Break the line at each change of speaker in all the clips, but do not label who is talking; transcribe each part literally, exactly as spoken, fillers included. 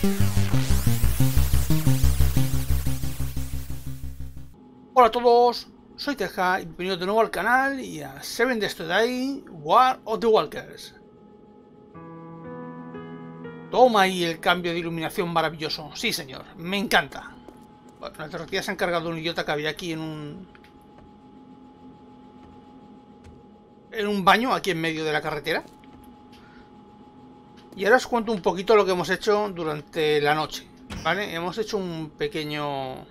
Hola a todos, soy Teja y bienvenidos de nuevo al canal y a Seven Days to Die War of the Walkers. Toma ahí el cambio de iluminación maravilloso, sí señor, me encanta. Bueno, las tortillas se han cargado un idiota que había aquí en un... en un baño aquí en medio de la carretera. Y ahora os cuento un poquito lo que hemos hecho durante la noche, ¿vale? Hemos hecho un pequeño...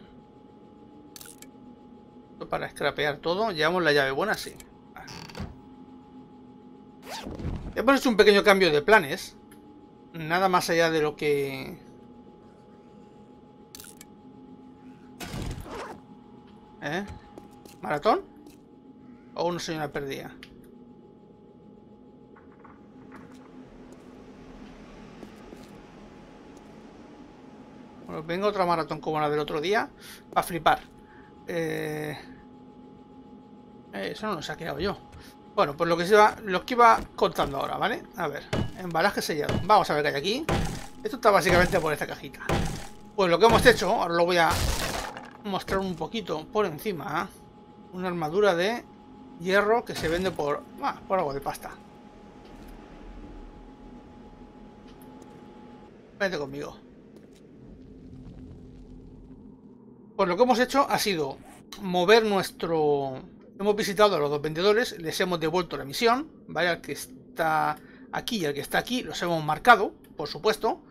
para scrapear todo, llevamos la llave buena, sí. Vale. Hemos hecho un pequeño cambio de planes. Nada más allá de lo que... ¿Eh? ¿Maratón? ¿O una señora perdida? Bueno, venga otra maratón como la del otro día. Para flipar. Eh... Eso no lo he saqueado yo. Bueno, pues lo que, se va, lo que iba contando ahora, ¿vale? A ver, embalaje sellado. Vamos a ver qué hay aquí. Esto está básicamente por esta cajita. Pues lo que hemos hecho, ahora lo voy a mostrar un poquito por encima. Una armadura de hierro que se vende por, ah, por algo de pasta. Vete conmigo. Pues lo que hemos hecho ha sido mover nuestro... Hemos visitado a los dos vendedores, les hemos devuelto la misión, ¿vale? Al que está aquí y al que está aquí los hemos marcado, por supuesto.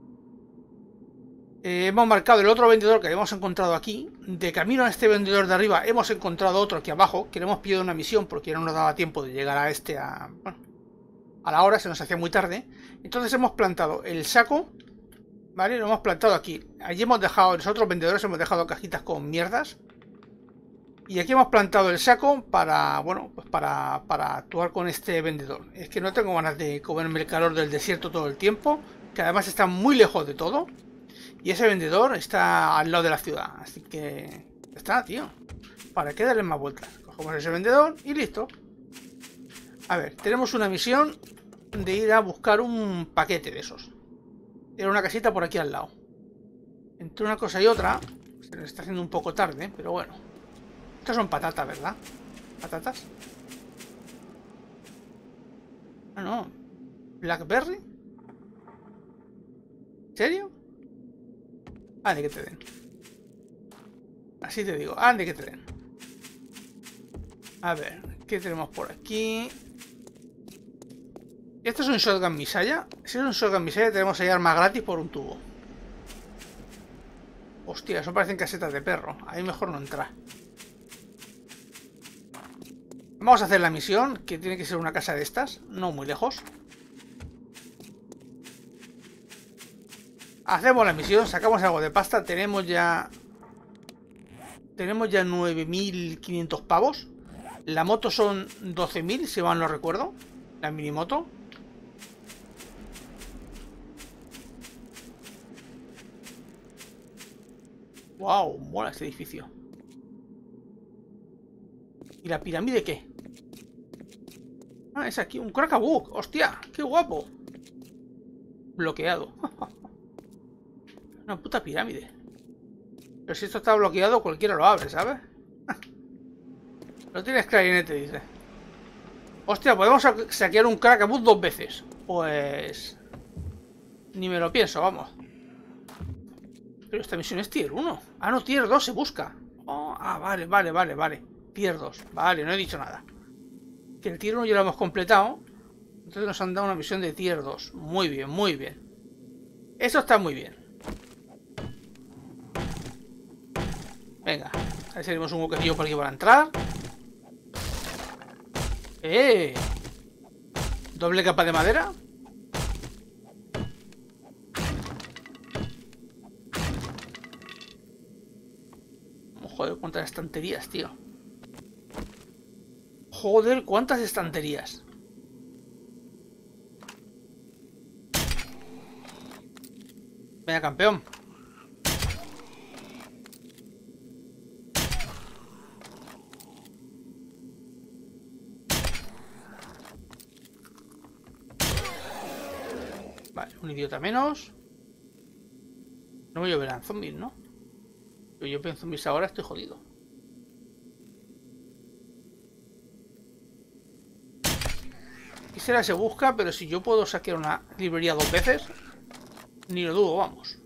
Eh, hemos marcado el otro vendedor que habíamos encontrado aquí. De camino a este vendedor de arriba hemos encontrado otro aquí abajo, que le hemos pedido una misión porque no nos daba tiempo de llegar a este a, bueno, a la hora, se nos hacía muy tarde. Entonces hemos plantado el saco, ¿vale? Lo hemos plantado aquí. Allí hemos dejado, los otros vendedores hemos dejado cajitas con mierdas. Y aquí hemos plantado el saco para, bueno, pues para, para actuar con este vendedor. Es que no tengo ganas de comerme el calor del desierto todo el tiempo, que además está muy lejos de todo. Y ese vendedor está al lado de la ciudad, así que... está, tío. ¿Para qué darle más vueltas? Cogemos ese vendedor y listo. A ver, tenemos una misión de ir a buscar un paquete de esos. Era una casita por aquí al lado. Entre una cosa y otra, se nos está haciendo un poco tarde, pero bueno. Estas son patatas, ¿verdad? ¿Patatas? Ah, no. ¿Blackberry? ¿En serio? Ande que te den. Así te digo, ande que te den. A ver, ¿qué tenemos por aquí? ¿Esto es un shotgun misaya? Si es un shotgun misaya tenemos ahí arma gratis por un tubo. Hostia, eso parecen casetas de perro. Ahí mejor no entrar. Vamos a hacer la misión, que tiene que ser una casa de estas, no muy lejos. Hacemos la misión, sacamos algo de pasta, tenemos ya... Tenemos ya nueve mil quinientos pavos. La moto son doce mil, si mal no recuerdo. La minimoto. Wow, mola este edificio. ¿Y la pirámide qué? Ah, es aquí, un crackabug. Hostia, qué guapo. Bloqueado. Una puta pirámide. Pero si esto está bloqueado, cualquiera lo abre, ¿sabes? Lo tienes clarinete, dice. Hostia, podemos saquear un crackabug dos veces. Pues... ni me lo pienso, vamos. Pero esta misión es tier uno. Ah, no, tier dos se busca. Oh, ah, vale, vale, vale, vale. Tier dos. Vale, no he dicho nada. Que el tier uno ya lo hemos completado. Entonces nos han dado una misión de tier dos. Muy bien, muy bien. Eso está muy bien. Venga. A ver si tenemos un huequecillo por aquí para entrar. ¡Eh! Doble capa de madera. Joder, cuántas estanterías, tío. Joder, cuántas estanterías. Venga, campeón. Vale, un idiota menos. No me lloverán zombies, ¿no? Pero yo pienso en zombies ahora, estoy jodido. Y será se busca, pero si yo puedo saquear una librería dos veces, ni lo dudo, vamos.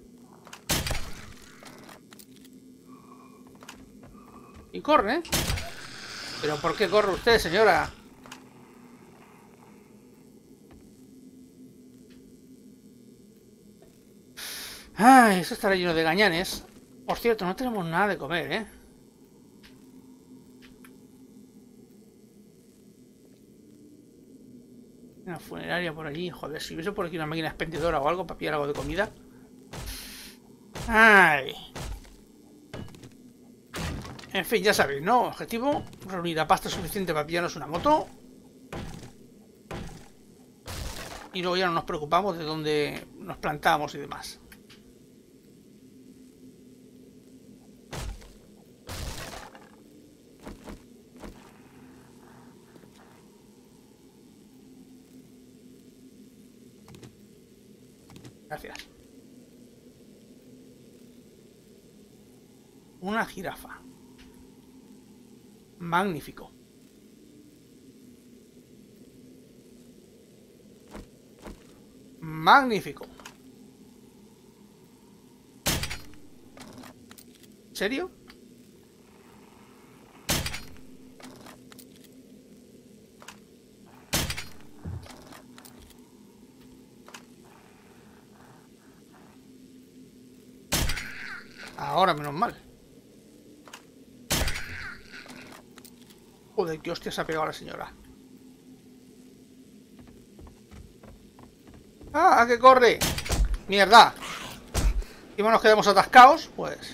Y corre, ¿eh? ¿Pero por qué corre usted, señora? Ay, eso estará lleno de gañanes. Por cierto, no tenemos nada de comer, ¿eh? Una funeraria por allí. Joder, si hubiese por aquí una máquina expendedora o algo para pillar algo de comida. Ay. En fin, ya sabéis, ¿no? Objetivo, reunir la pasta suficiente para pillarnos una moto. Y luego ya no nos preocupamos de dónde nos plantamos y demás. Gracias. Una jirafa. Magnífico. Magnífico. ¿En serio? Ahora menos mal. Joder, qué hostia se ha pegado la señora. ¡Ah, que corre! ¡Mierda! Y nos quedamos atascados, pues.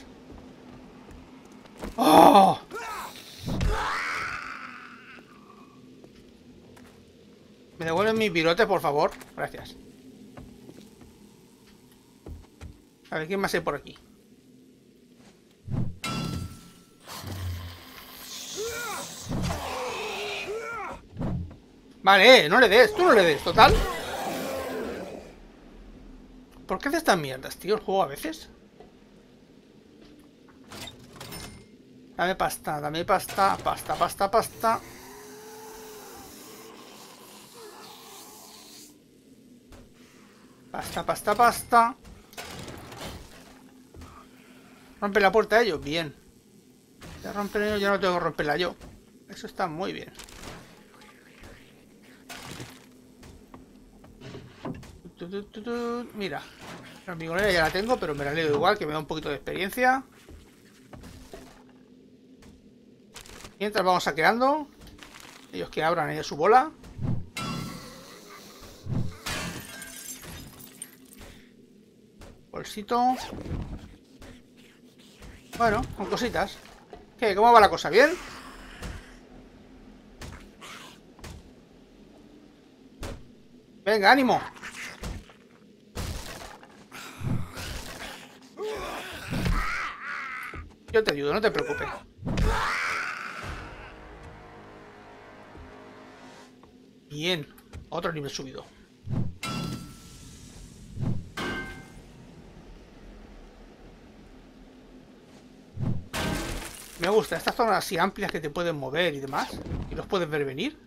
¡Oh! ¿Me devuelven mi pirote, por favor? Gracias. A ver, ¿quién más hay por aquí? Vale, no le des, tú no le des, total. ¿Por qué hace estas mierdas, tío, el juego a veces? Dame pasta, dame pasta, pasta, pasta, pasta. Pasta, pasta, pasta. Rompe la puerta a ellos, bien. Ya rompen ellos, ya no tengo que romperla yo. Eso está muy bien. Mira, la hormigonera ya la tengo, pero me la leo igual, que me da un poquito de experiencia. Mientras vamos saqueando. Ellos que abran ellos su bola. Bolsito. Bueno, con cositas. ¿Qué? ¿Cómo va la cosa? ¿Bien? Venga, ánimo. Yo te ayudo, no te preocupes. Bien, otro nivel subido. Me gusta, estas zonas así amplias que te pueden mover y demás. Y los puedes ver venir.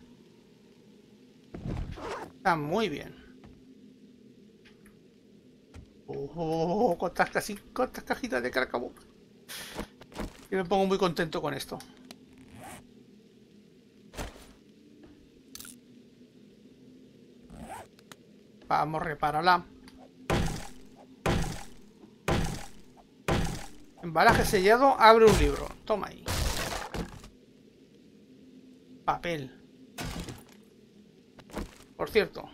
Está muy bien. Oh, cuántas, casi, cuántas cajitas de cárcamo. Yo me pongo muy contento con esto. Vamos, repárala. Embalaje sellado, abre un libro. Toma ahí. Papel. Por cierto.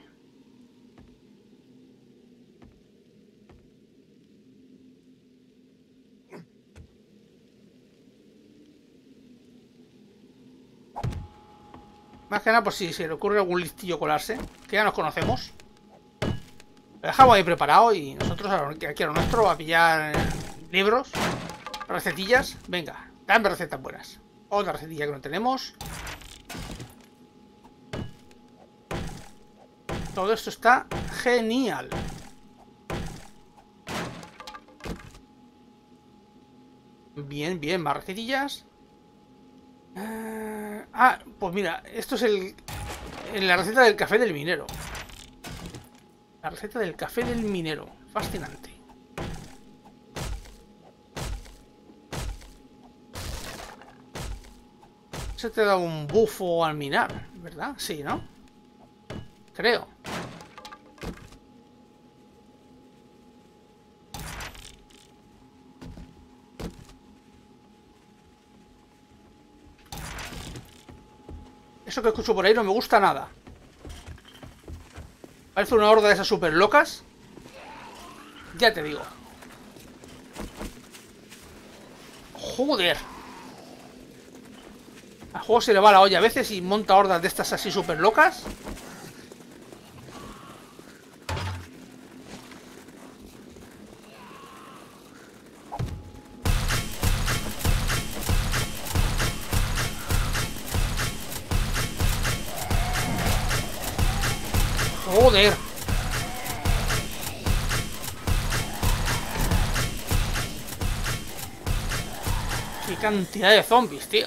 Más que nada por si se le ocurre algún listillo colarse. Que ya nos conocemos. Lo dejamos ahí preparado y nosotros aquí a lo nuestro a pillar libros, recetillas. Venga, dame recetas buenas. Otra recetilla que no tenemos. Todo esto está genial. Bien, bien, más recetillas. Uh, ah, pues mira, esto es el, la receta del café del minero. La receta del café del minero. Fascinante. Se te da un bufo al minar, ¿verdad? Sí, ¿no? Creo. Eso que escucho por ahí no me gusta nada. Parece una horda de esas super locas. Ya te digo. Joder. Al juego se le va la olla a veces y monta hordas de estas así super locas. Joder. Qué cantidad de zombies, tío.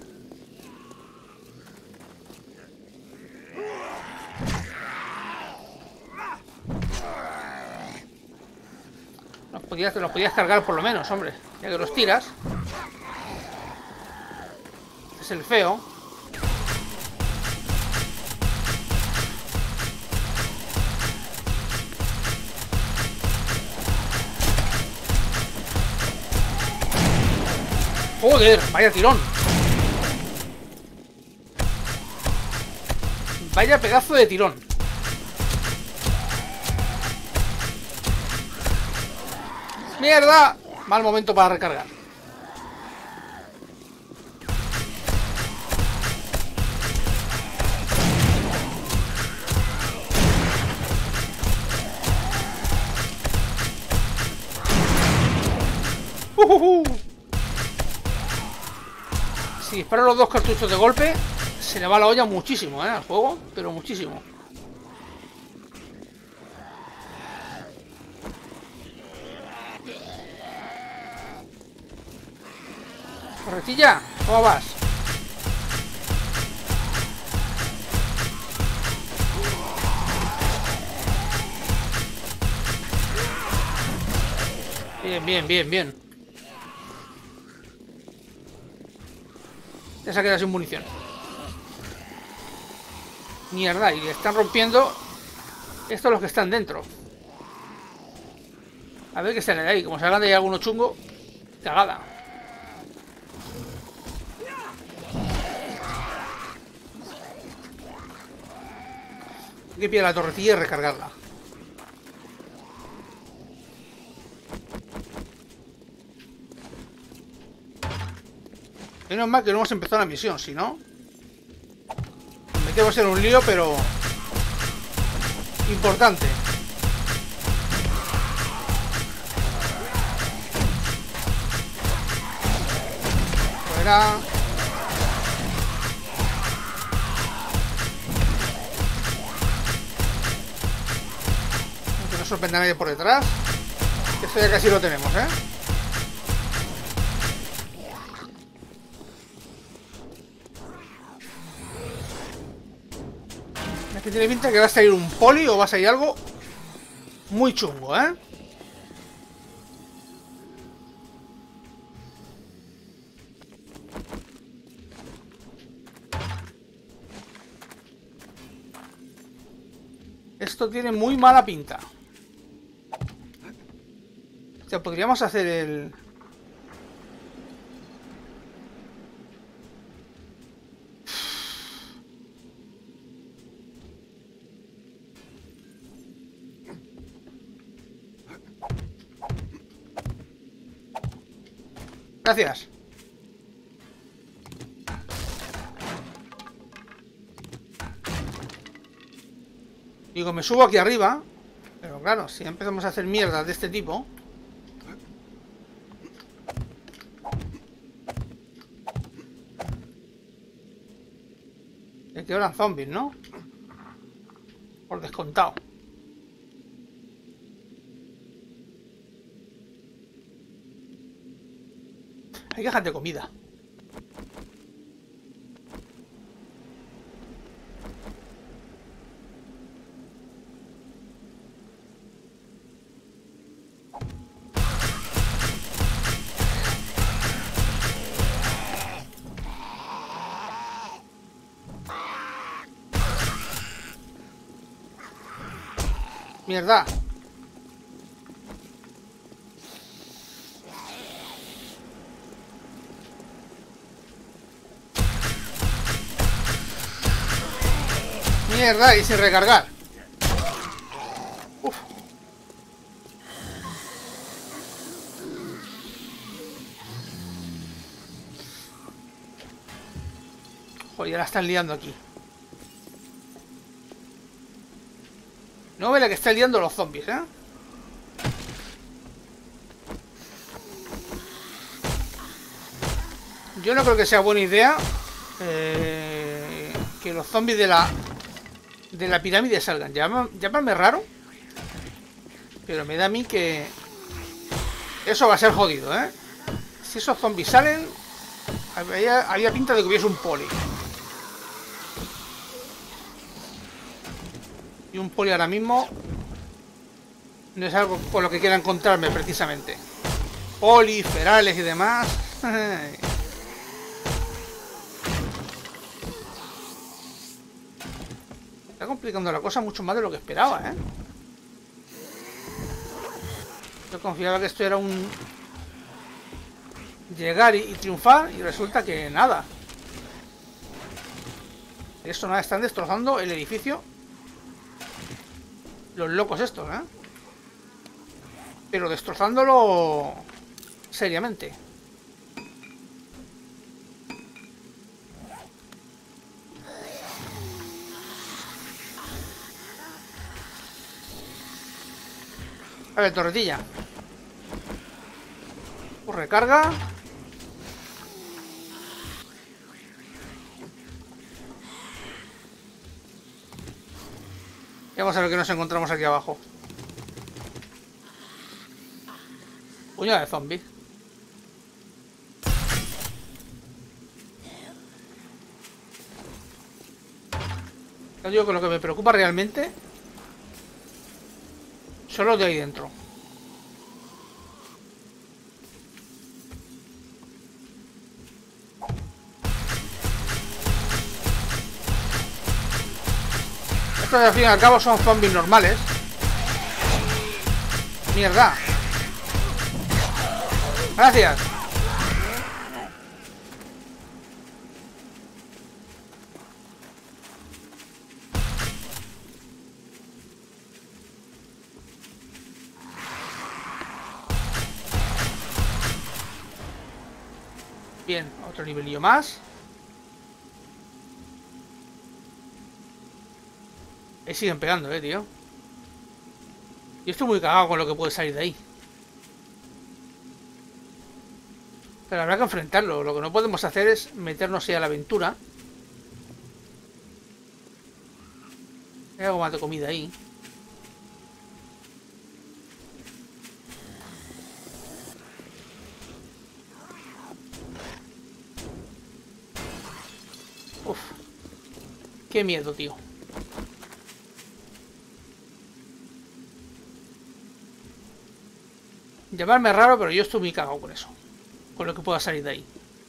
Los podías, te los podías cargar por lo menos, hombre. Ya que los tiras. Este es el feo. Joder, vaya tirón. Vaya pedazo de tirón. ¡Mierda! Mal momento para recargar. Uh, uh, uh. Si disparo los dos cartuchos de golpe, se le va la olla muchísimo, ¿eh? Al juego, pero muchísimo. Corretilla, ¿cómo vas? Bien, bien, bien, bien. Ya se ha quedado sin munición. Mierda, y le están rompiendo estos los que están dentro. A ver qué sale de ahí. Como salgan de ahí alguno chungo, cagada. Hay que pillar la torretilla y recargarla. Menos mal que no hemos empezado la misión, si no metemos en un lío, pero importante. Fuera. Que no sorprenda a nadie por detrás. Que esto ya casi lo tenemos, ¿eh? Que tiene pinta que va a salir un poli o va a salir algo muy chungo, ¿eh? Esto tiene muy mala pinta. O sea, podríamos hacer el... Gracias. Digo, me subo aquí arriba. Pero claro, si empezamos a hacer mierdas de este tipo... Es que eran zombies, ¿no? Por descontado. Hay cajas de comida. Mierda. Mierda, y sin recargar. Uf. Joder, ya la están liando aquí. No ve la que están liando los zombies, ¿eh? Yo no creo que sea buena idea eh, que los zombies de la de la pirámide salgan. Llámame raro, pero me da a mí que eso va a ser jodido, ¿eh? Si esos zombies salen, había, había pinta de que hubiese un poli. Y un poli ahora mismo no es algo con lo que quiera encontrarme precisamente. Poli, ferales y demás. Está complicando la cosa mucho más de lo que esperaba, ¿eh? Yo confiaba que esto era un llegar y, y triunfar, y resulta que nada. Esto nada, están destrozando el edificio. Los locos estos, ¿eh? Pero destrozándolo seriamente. A ver, torretilla. Pues recarga. Y vamos a ver qué nos encontramos aquí abajo. Puñada de zombies. Yo digo que lo que me preocupa realmente son los de ahí dentro. Estos al fin y al cabo son zombies normales. Mierda. Gracias. Bien, otro nivelillo más. Ahí siguen pegando, eh, tío. Yo estoy muy cagado con lo que puede salir de ahí. Pero habrá que enfrentarlo. Lo que no podemos hacer es meternos ahí a la aventura. Hay algo más de comida ahí. Uf. Qué miedo, tío. Llamarme raro, pero yo estoy muy cagado con eso. Con lo que pueda salir de ahí.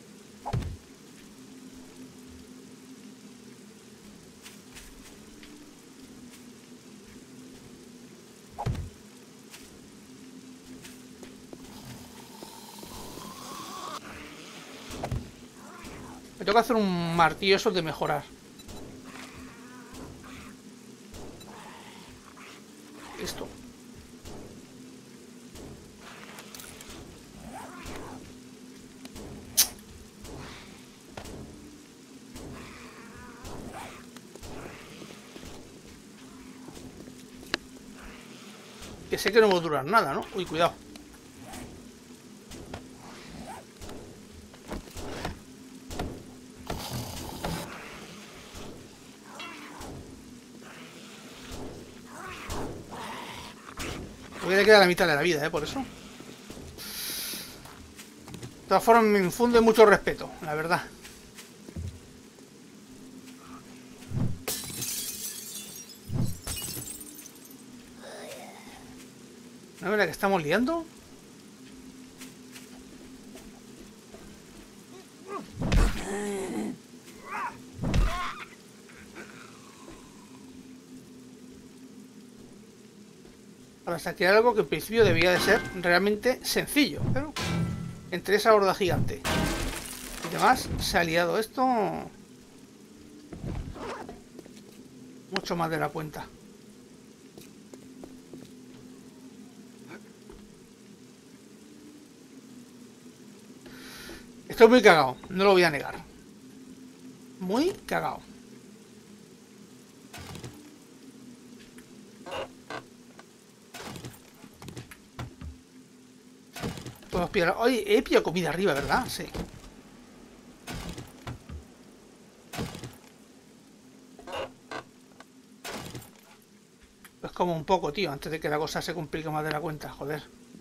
Me toca hacer un martillo eso de mejorar. Esto. Que sé que no va a durar nada, ¿no? Uy, cuidado. Me voy a quedar a la mitad de la vida, ¿eh? Por eso. De todas formas me infunde mucho respeto, la verdad. ¿No es la que estamos liando? Para saquear algo que en principio debía de ser realmente sencillo, pero entre esa horda gigante y demás se ha liado esto mucho más de la cuenta. Estoy muy cagado, no lo voy a negar. Muy cagado. Todos pillar... Oye, he pillado comida arriba, ¿verdad? Sí. Pues como un poco, tío, antes de que la cosa se complique más de la cuenta, joder.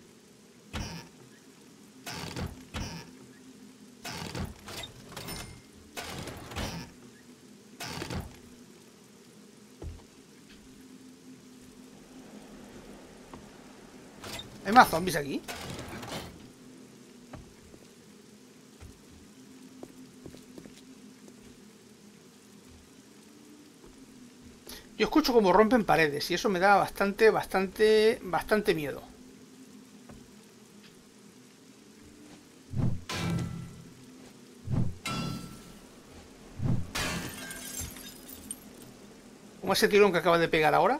¿Hay más zombies aquí? Yo escucho como rompen paredes y eso me da bastante, bastante, bastante miedo. Como ese tirón que acaba de pegar ahora.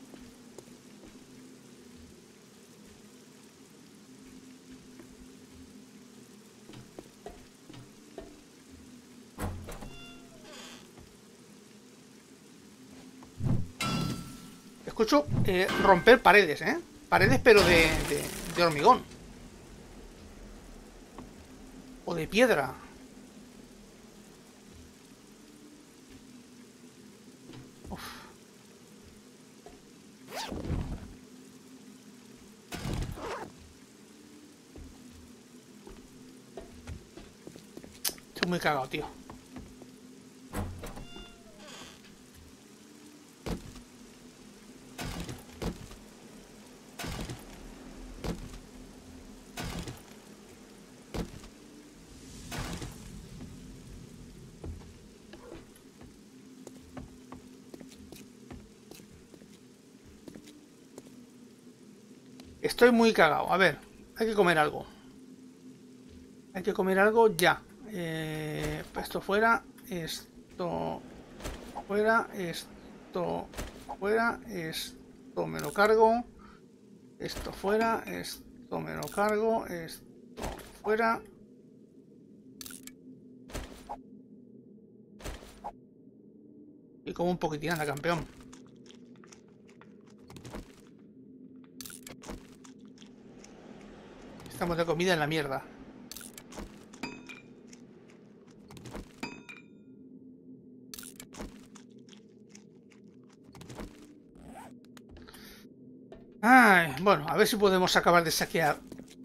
Escucho eh, romper paredes, ¿eh? Paredes pero de, de, de hormigón. O de piedra. Uf. Estoy muy cagado, tío. Estoy muy cagado. A ver, hay que comer algo. Hay que comer algo ya. Eh, esto fuera. Esto fuera. Esto fuera. Esto me lo cargo. Esto fuera. Esto me lo cargo. Esto fuera. Y como un poquitín, anda, campeón. Estamos de comida en la mierda. Ay, bueno, a ver si podemos acabar de saquear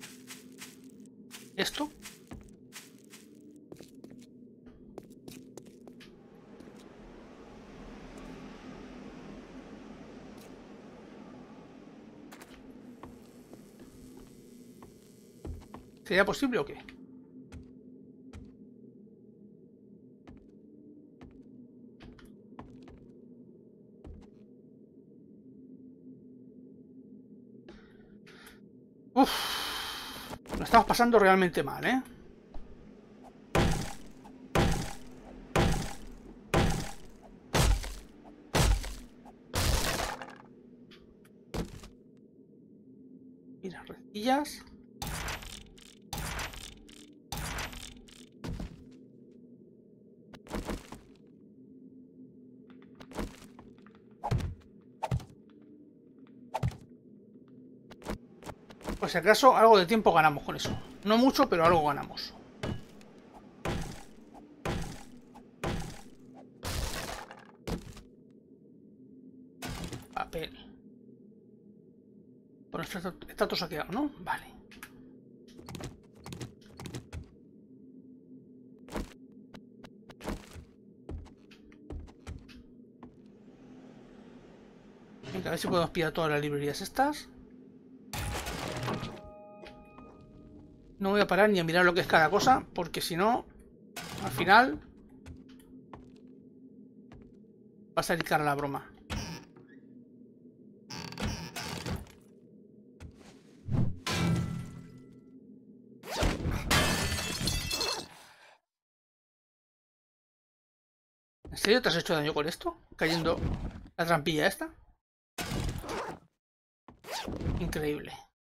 esto. ¿Sería posible o qué? Uf, lo estamos pasando realmente mal, ¿eh? Mira, rejillas. Por si acaso, algo de tiempo ganamos con eso. No mucho, pero algo ganamos. Papel. Bueno, esto está todo saqueado, ¿no? Vale. Venga, a ver si podemos pillar todas las librerías estas. No voy a parar ni a mirar lo que es cada cosa, porque si no, al final va a salir cara la broma. ¿En serio te has hecho daño con esto? Cayendo la trampilla esta. Increíble.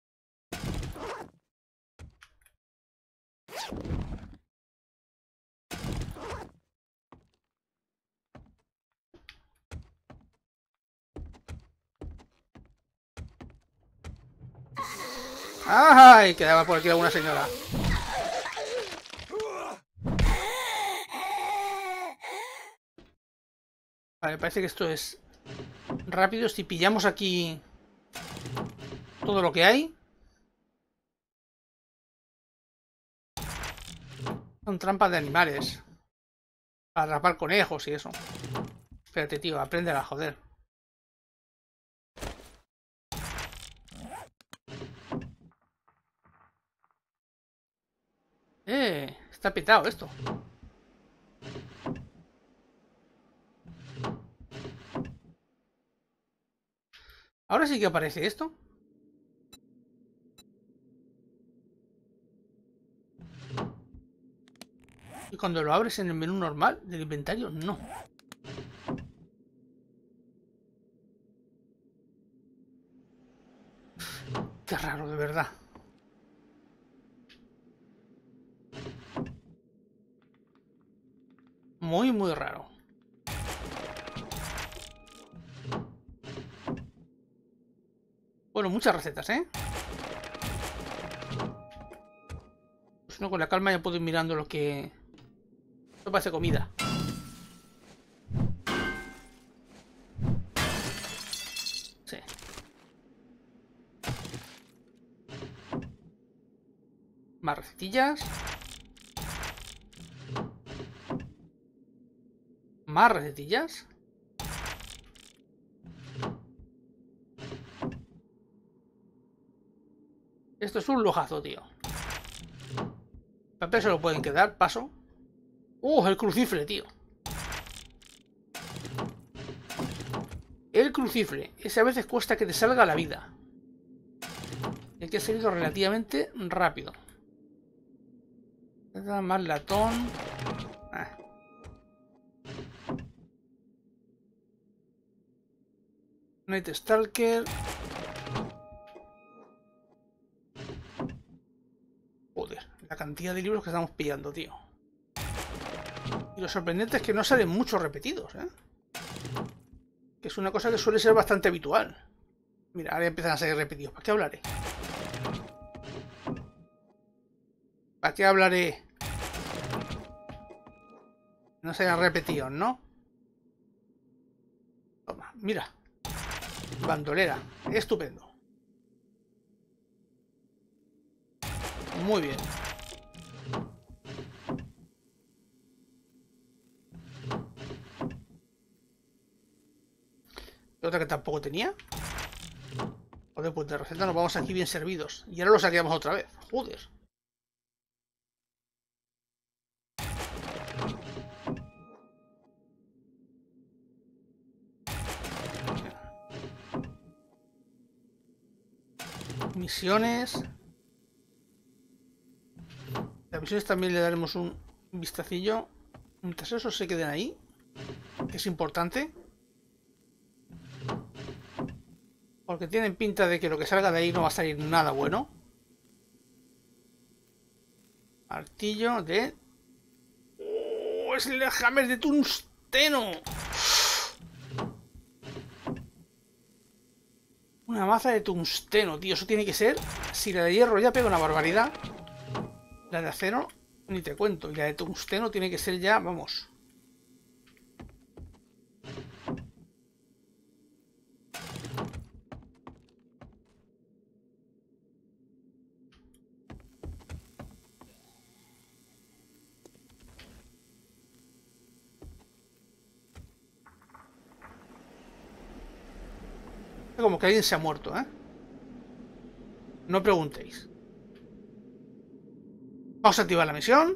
¡Ay! Quedaba por aquí alguna señora. Vale, parece que esto es rápido. Si pillamos aquí todo lo que hay. Son trampas de animales. Para atrapar conejos y eso. Espérate, tío, aprende a joder. Eh, está petado esto. Ahora sí que aparece esto. Y cuando lo abres en el menú normal del inventario, no. Qué raro, de verdad. Muy, muy raro. Bueno, muchas recetas, ¿eh? Pues no, con la calma ya puedo ir mirando lo que... Esto parece comida. Sí. Más recetillas. Más recetillas. Esto es un lujazo, tío. El papel se lo pueden quedar, paso. ¡Uh! El crucifle, tío. El crucifle. Ese a veces cuesta que te salga la vida. Hay que hacerlo relativamente rápido. Más latón. Ah. Night Stalker. Joder, la cantidad de libros que estamos pillando, tío. Y lo sorprendente es que no salen muchos repetidos, ¿eh? Que es una cosa que suele ser bastante habitual. Mira, ahora empiezan a salir repetidos. ¿Para qué hablaré? ¿Para qué hablaré? No sean repetidos, ¿no? Toma, mira. Bandolera. Estupendo. Muy bien. Otra que tampoco tenía. Joder, pues de receta nos vamos aquí bien servidos. Y ahora lo saqueamos otra vez. Joder. Misiones. Las misiones también le daremos un vistacillo. Mientras esos se queden ahí. Que es importante. Porque tienen pinta de que lo que salga de ahí no va a salir nada bueno. Martillo de... ¡Oh! ¡Es el hammer de tungsteno! Una maza de tungsteno, tío. Eso tiene que ser... Si la de hierro ya pega una barbaridad. La de acero, ni te cuento. Y la de tungsteno tiene que ser ya... Vamos... Como que alguien se ha muerto, ¿eh? No preguntéis. Vamos a activar la misión.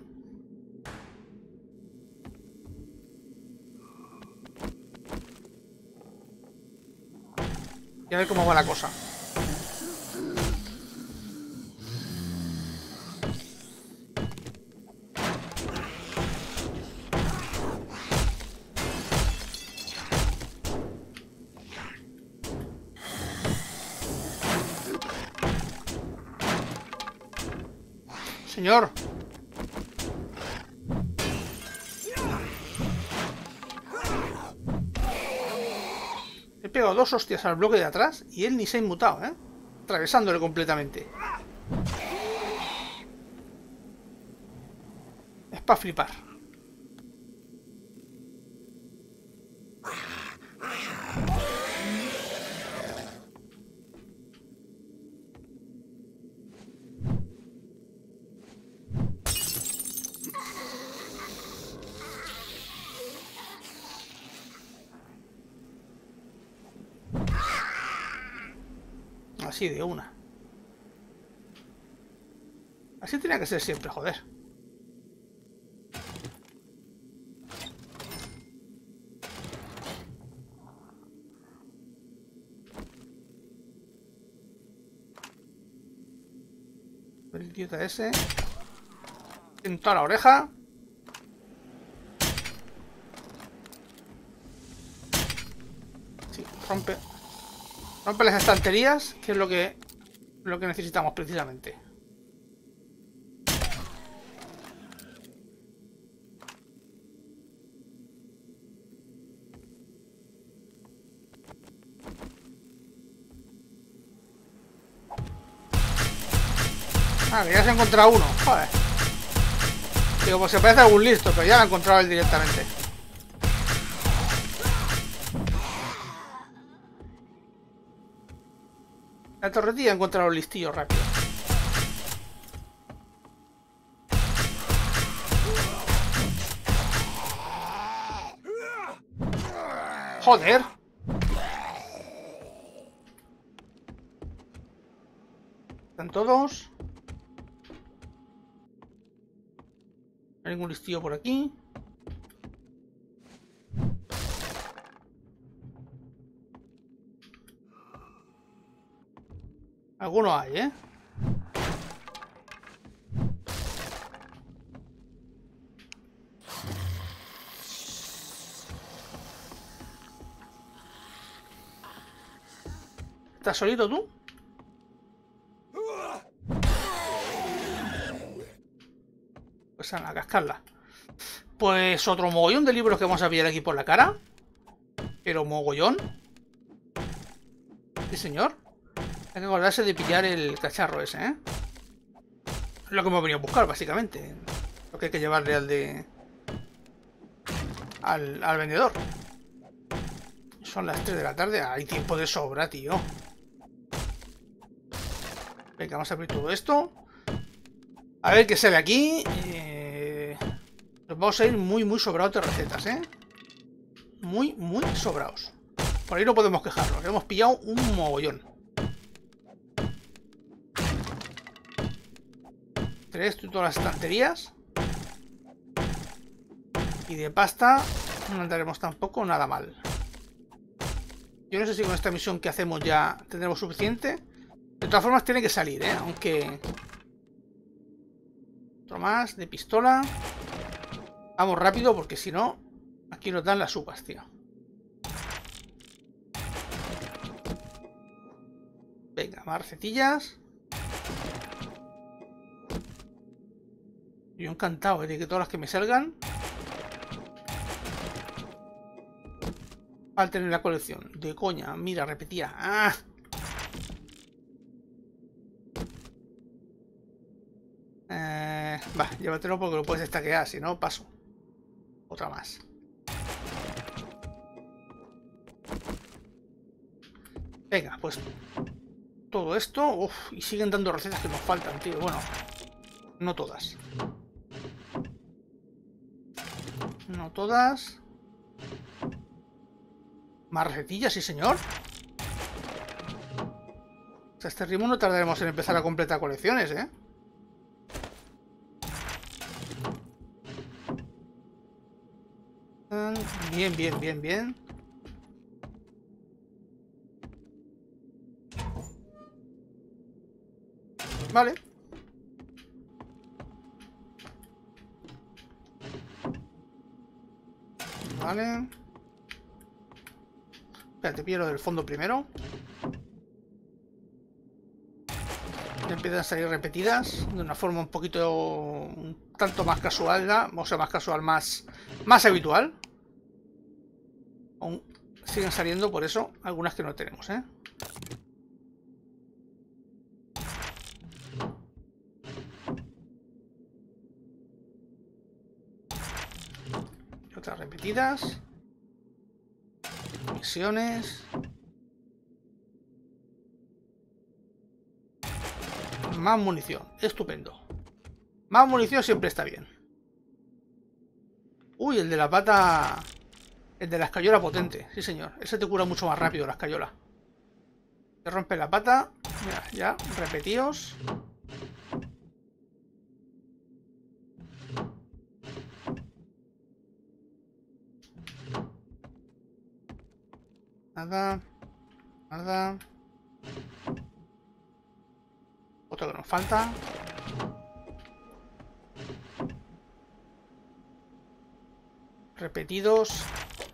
Y a ver cómo va la cosa. Señor. He pegado dos hostias al bloque de atrás y él ni se ha inmutado, ¿eh? Atravesándole completamente. Es para flipar. Así de una. Así tenía que ser siempre, joder. El idiota ese. En toda la oreja. Sí, rompe. Rompe las estanterías, que es lo que lo que necesitamos precisamente. Ah, que ya se ha encontrado uno. Joder. Digo, pues se parece a algún listo, pero ya lo ha encontrado él directamente. La torretilla ha encontrado el listillo rápido. Joder. Están todos. No hay ningún listillo por aquí. Alguno hay, ¿eh? ¿Estás solito tú? Pues a cascarla. Pues otro mogollón de libros que vamos a pillar aquí por la cara. Pero mogollón. Sí, señor. Hay que acordarse de pillar el cacharro ese, ¿eh? Es lo que hemos venido a buscar, básicamente. Lo que hay que llevarle al de... Al, al vendedor. Son las tres de la tarde. Hay tiempo de sobra, tío. Venga, vamos a abrir todo esto. A ver qué sale aquí. Eh... Nos vamos a ir muy, muy sobrados de recetas, ¿eh? Muy, muy sobrados. Por ahí no podemos quejarnos. Hemos pillado un mogollón. Esto y todas las estanterías. Y de pasta no andaremos tampoco nada mal. Yo no sé si con esta misión que hacemos ya tendremos suficiente. De todas formas tiene que salir, ¿eh? Aunque... Otro más de pistola. Vamos rápido porque si no, aquí nos dan las uvas, tío. Venga, más recetillas. Yo encantado, ¿eh? De que todas las que me salgan falten en la colección. De coña, mira, repetía. ¡Ah! Eh, va, llévatelo porque lo puedes estaquear, si no, paso. Otra más. Venga, pues todo esto. Uf, y siguen dando recetas que nos faltan, tío. Bueno, no todas. No todas. Más recetillas, sí señor. A este ritmo no tardaremos en empezar a completar colecciones, ¿eh? Bien, bien, bien, bien. Vale. Vale. Espérate, pillo del fondo primero. Ya empiezan a salir repetidas de una forma un poquito, un tanto más casual, ¿no? O sea, más casual, más, más habitual. Aún siguen saliendo, por eso, algunas que no tenemos, ¿eh? Y otras repetidas. Misiones. Más munición, estupendo. Más munición siempre está bien. Uy, el de la pata... El de la escayola potente, sí señor. Ese te cura mucho más rápido la escayola. Te rompe la pata. Mira, ya, repetíos. Nada. Nada. Otro que nos falta. Repetidos.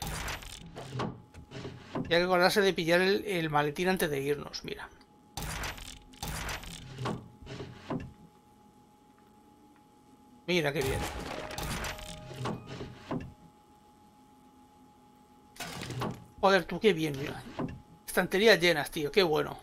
Y hay que acordarse de pillar el, el maletín antes de irnos, mira. Mira qué bien. Joder, tú qué bien, mira. Estanterías llenas, tío, qué bueno.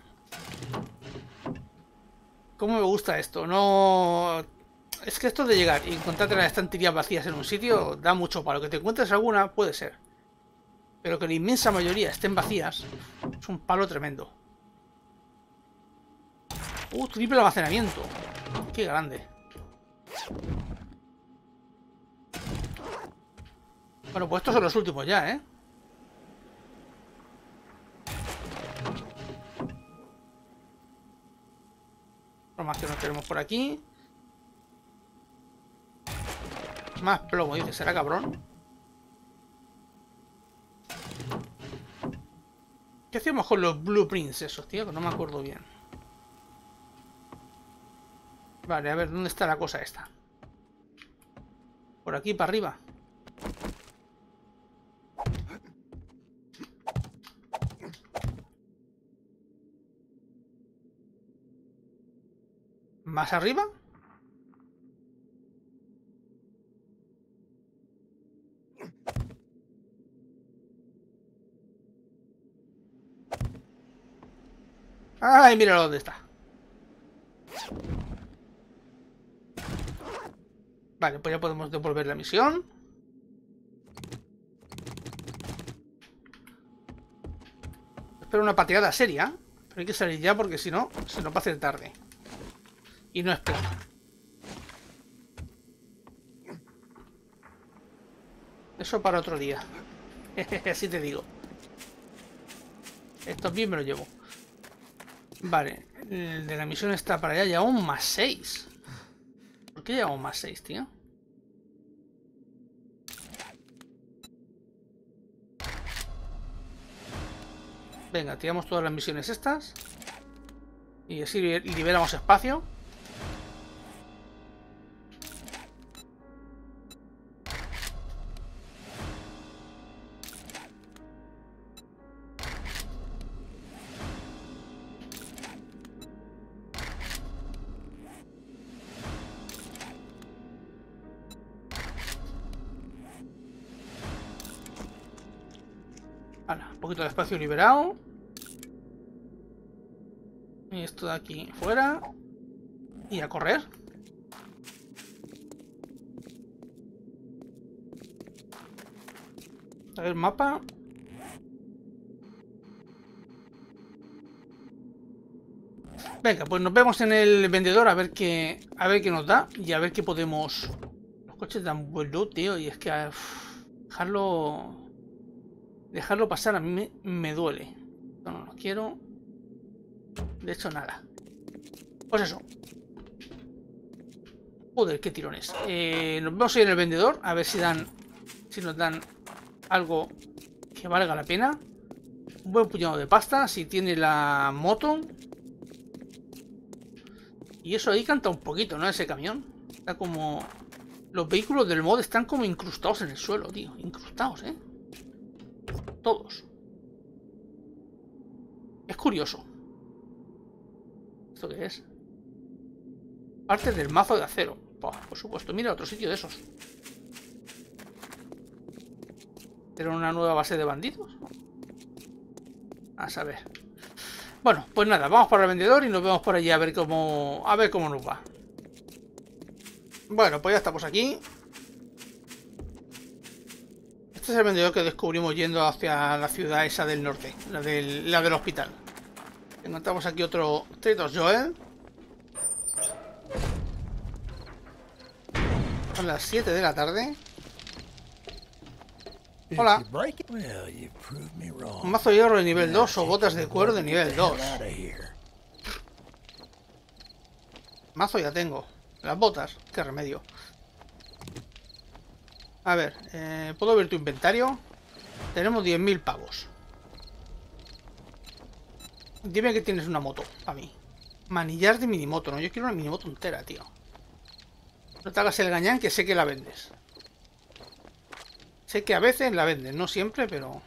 ¿Cómo me gusta esto? No... Es que esto de llegar y encontrarte las estanterías vacías en un sitio da mucho palo. Que te encuentres alguna, puede ser. Pero que la inmensa mayoría estén vacías es un palo tremendo. Uh, triple almacenamiento. Qué grande. Bueno, pues estos son los últimos ya, ¿eh? Lo más que nos tenemos por aquí. Más plomo, dice. ¿Será cabrón? ¿Qué hacíamos con los blueprints esos, tío? Que no me acuerdo bien. Vale, a ver, ¿dónde está la cosa esta? Por aquí, para arriba. ¿Más arriba? ¡Ay, mira dónde está! Vale, pues ya podemos devolver la misión. Espero una pateada seria. Pero hay que salir ya porque si no, se nos va a hacer tarde. Y no es plan. Eso para otro día. Así te digo. Esto bien me lo llevo. Vale, el de la misión está para allá. Llevamos más seis. ¿Por qué llevamos más seis, tío? Venga, tiramos todas las misiones estas. Y así liberamos espacio. Ahora, un poquito de espacio liberado. Y esto de aquí fuera. Y a correr. A ver, mapa. Venga, pues nos vemos en el vendedor a ver qué, a ver qué nos da y a ver qué podemos... Los coches dan buen loot, tío, y es que uf, dejarlo... Dejarlo pasar a mí me, me duele. No, no, no quiero. de hecho nada. Pues eso. Joder, qué tirones. Eh, nos vamos a ir en el vendedor a ver si dan, si nos dan algo que valga la pena. Un buen puñado de pasta, si tiene la moto. Y eso ahí canta un poquito, ¿no? Ese camión. Está como... Los vehículos del mod están como incrustados en el suelo, tío. Incrustados, ¿eh? Todos. Es curioso. ¿Esto qué es? Partes del mazo de acero. Pues, por supuesto, mira otro sitio de esos. ¿Era una nueva base de bandidos? A saber. Bueno, pues nada, vamos para el vendedor y nos vemos por allí a ver cómo. A ver cómo nos va. Bueno, pues ya estamos aquí. Este es el vendedor que descubrimos yendo hacia la ciudad esa del norte, la del, la del hospital. Encontramos aquí otro Trader Joel. Son las siete de la tarde. Hola. Un mazo de hierro de nivel dos o botas de cuero de nivel dos. Mazo ya tengo. Las botas, qué remedio. A ver, eh, ¿puedo ver tu inventario? Tenemos diez mil pavos. Dime que tienes una moto, para mí. Manillar de minimoto, no, yo quiero una minimoto entera, tío. No te hagas el gañán, que sé que la vendes. Sé que a veces la vendes, no siempre, pero...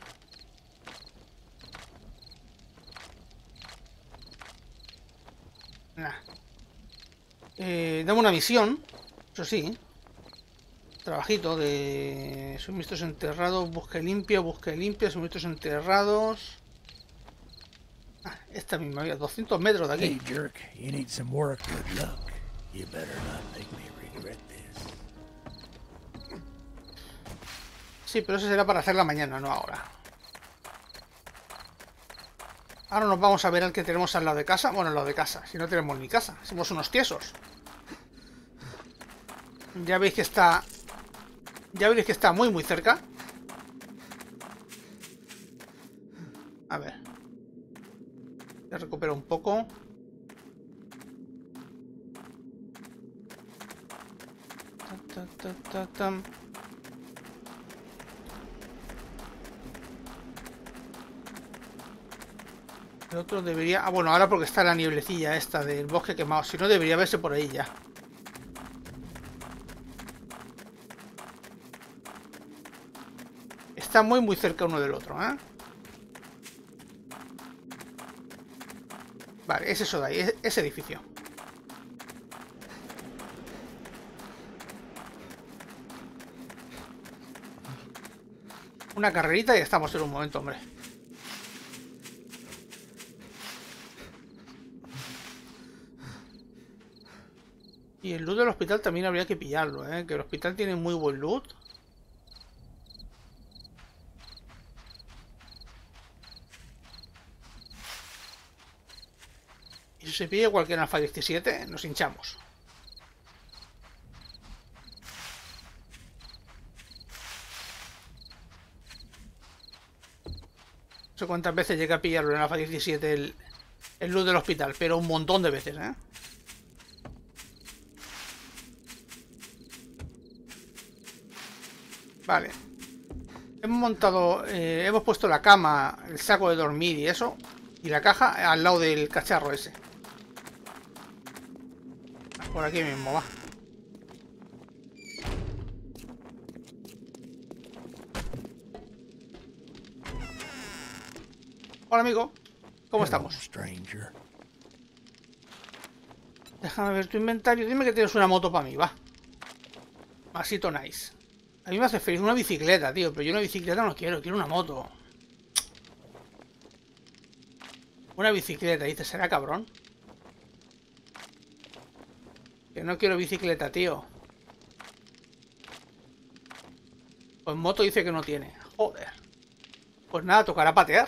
Nah. Eh, dame una misión, eso sí. Trabajito de suministros enterrados, busque limpia, busque limpia, suministros enterrados. Ah, esta misma, había doscientos metros de aquí.
Hey, jerk, you need some work. Good luck. You better not make me regret this.
Sí, pero eso será para hacerla mañana, no ahora. Ahora nos vamos a ver al que tenemos al lado de casa. Bueno, al lado de casa, si no tenemos ni casa. Somos unos tiesos. Ya veis que está... Ya veis que está muy muy cerca. A ver. Ya recupero un poco. Ta, ta, ta, ta, ta. El otro debería... Ah, bueno, ahora porque está la nieblecilla esta del bosque quemado. Si no, debería verse por ahí ya. Está muy muy cerca uno del otro, ¿eh? Vale, es eso de ahí, es ese edificio. Una carrerita y estamos en un momento, hombre. Y el loot del hospital también habría que pillarlo, ¿eh? Que el hospital tiene muy buen loot. Y si se pide cualquier Alfa diecisiete, nos hinchamos. No sé cuántas veces llega a pillarlo en Alfa diecisiete el, el loot del hospital, pero un montón de veces, ¿eh? Vale. Hemos montado, eh, hemos puesto la cama, el saco de dormir y eso, y la caja al lado del cacharro ese. Por aquí mismo, va. Hola, amigo. ¿Cómo estamos?
Stranger.
Déjame ver tu inventario. Dime que tienes una moto para mí, va. Masito nice. A mí me hace feliz una bicicleta, tío. Pero yo una bicicleta no quiero, quiero una moto. Una bicicleta, dice, ¿será cabrón? Que no quiero bicicleta, tío. Pues moto dice que no tiene. Joder. Pues nada, tocará patear.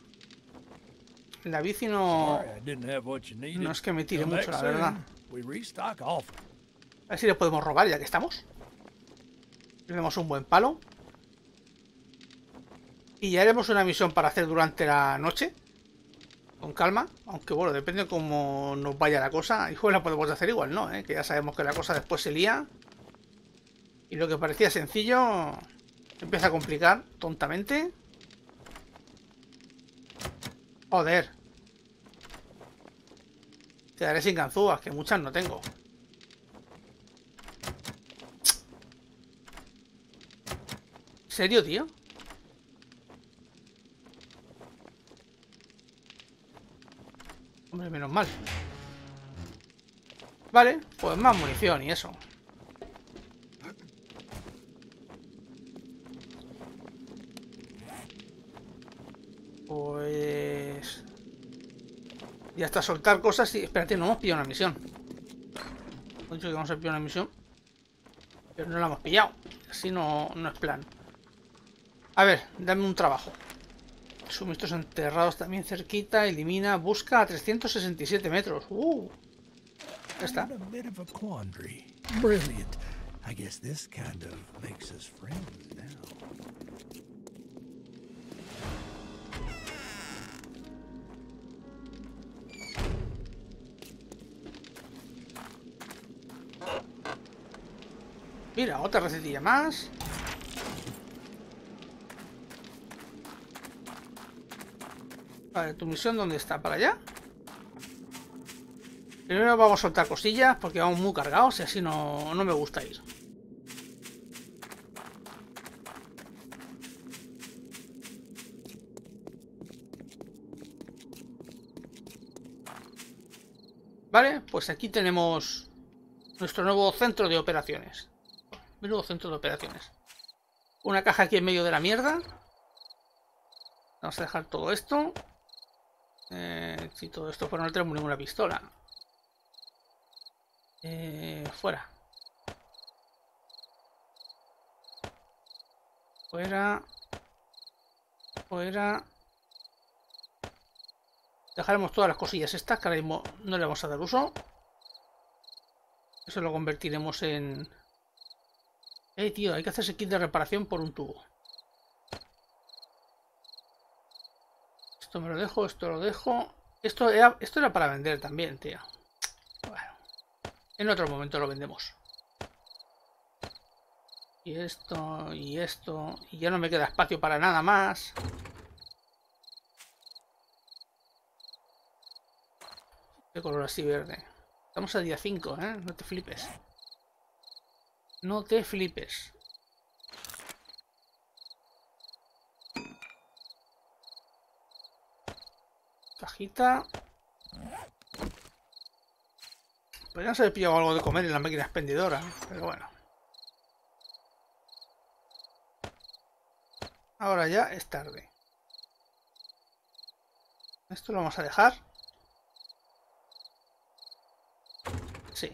La bici no... No es que me tire mucho, la verdad. A ver si le podemos robar ya que estamos. Le damos un buen palo. Y ya haremos una misión para hacer durante la noche. con calma, aunque bueno, depende de cómo nos vaya la cosa. Igual la podemos hacer igual, ¿no? ¿Eh? Que ya sabemos que la cosa después se lía. Y lo que parecía sencillo empieza a complicar tontamente. Joder. Quedaré sin ganzúas, que muchas no tengo. ¿En serio, tío? Hombre, menos mal. Vale, pues más munición y eso. Pues... Y hasta soltar cosas y... Espérate, no hemos pillado una misión. Hemos dicho que vamos a pillar una misión. Pero no la hemos pillado. Así no, no es plan. A ver, dame un trabajo. Suministros enterrados también cerquita. Elimina, busca a trescientos sesenta y siete metros. Uh. Ya está.
I'm in a bit of a quandary. Brilliant. I guess this kind of makes us friends now.
Mira, otra recetilla más. Vale, ¿tu misión dónde está? ¿Para allá? Primero vamos a soltar cosillas porque vamos muy cargados y así no, no me gusta ir. Vale, pues aquí tenemos nuestro nuevo centro de operaciones. Nuevo centro de operaciones. Una caja aquí en medio de la mierda. Vamos a dejar todo esto. Eh, si todo esto fuera no tenemos ninguna pistola. Eh, fuera. Fuera. Fuera. Dejaremos todas las cosillas estas que ahora mismo no le vamos a dar uso. Eso lo convertiremos en... Eh, tío, hay que hacerse kit de reparación por un tubo. Esto me lo dejo, esto lo dejo. Esto era, esto era para vender también, tío. Bueno, en otro momento lo vendemos. Y esto, y esto. Y ya no me queda espacio para nada más. De color así verde. Estamos a día cinco, ¿eh? No te flipes. No te flipes. Cajita. Podríamos haber pillado algo de comer en la máquina expendedora, pero bueno. Ahora ya es tarde. Esto lo vamos a dejar. Sí.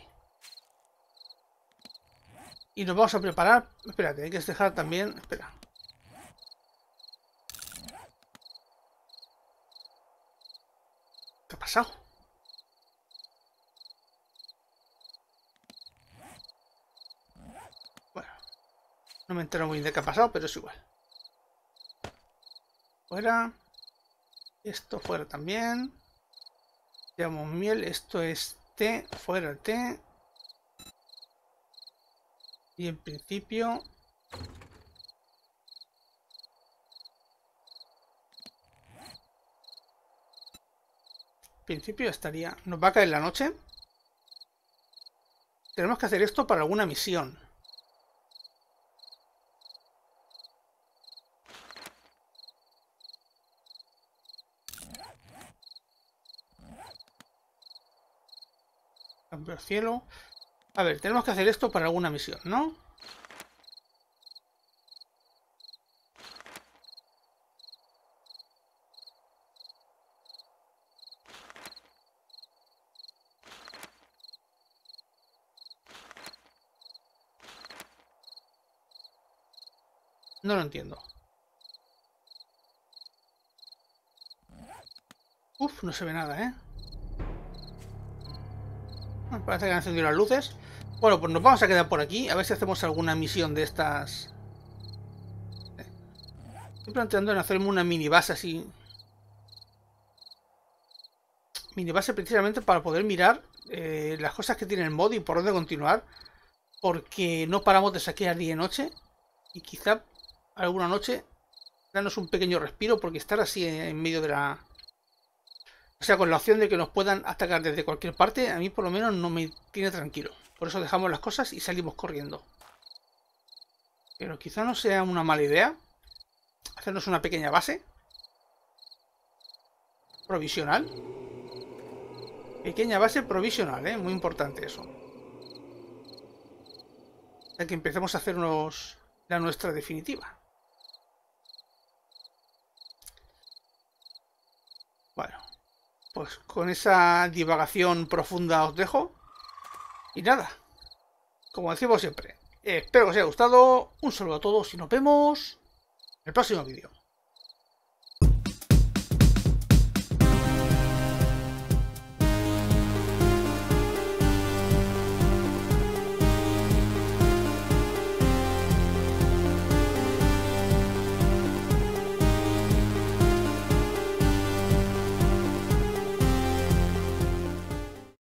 Y nos vamos a preparar. Espérate, hay que dejar también. Espera. ¿Qué ha pasado? Bueno. No me entero muy bien de qué ha pasado, pero es igual. Fuera. Esto fuera también. Llevamos miel. Esto es té. Fuera té. Y en principio... En principio estaría... Nos va a caer la noche. Tenemos que hacer esto para alguna misión. Cambio de cielo. A ver, tenemos que hacer esto para alguna misión, ¿no? No lo entiendo. Uf, no se ve nada, ¿eh? Parece que han encendido las luces. Bueno, pues nos vamos a quedar por aquí. A ver si hacemos alguna misión de estas. Estoy planteando en hacerme una mini base así. minibase precisamente para poder mirar eh, las cosas que tiene el mod y por dónde continuar. Porque no paramos de saquear día y noche. Y quizá alguna noche darnos un pequeño respiro, porque estar así en medio de la... O sea, con la opción de que nos puedan atacar desde cualquier parte, a mí por lo menos no me tiene tranquilo. Por eso dejamos las cosas y salimos corriendo. Pero quizá no sea una mala idea hacernos una pequeña base provisional. Pequeña base provisional, ¿eh? Muy importante eso. Hasta que empecemos a hacernos la nuestra definitiva. Bueno, pues con esa divagación profunda os dejo. Y nada, como decimos siempre, espero que os haya gustado. Un saludo a todos y nos vemos en el próximo vídeo.